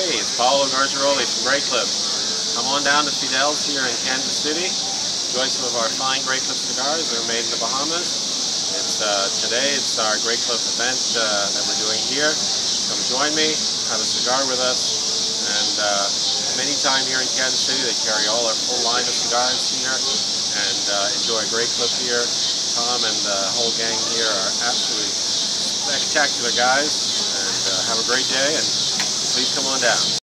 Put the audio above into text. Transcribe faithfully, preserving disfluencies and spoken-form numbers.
Hey, it's Paolo Garzaroli from Graycliff. Come on down to Fidel's here in Kansas City. Enjoy some of our fine Graycliff cigars that are made in the Bahamas. It's uh, today it's our Graycliff event uh, that we're doing here. Come join me, have a cigar with us, and uh, anytime here in Kansas City they carry all our full line of cigars here, and uh, enjoy Graycliff here. Tom and the whole gang here are absolutely spectacular guys, and uh, have a great day, and please come on down.